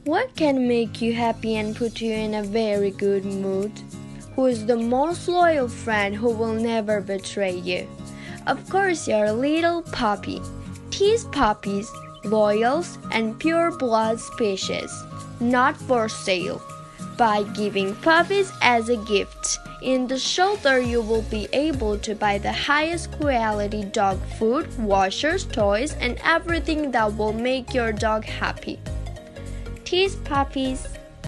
What can make you happy and put you in a very good mood? Who is the most loyal friend who will never betray you? Of course, your little puppy. Tease puppies, loyals, and pure blood species, not for sale. By giving puppies as a gift, in the shelter you will be able to buy the highest quality dog food, washers, toys, and everything that will make your dog happy. Tease puppies.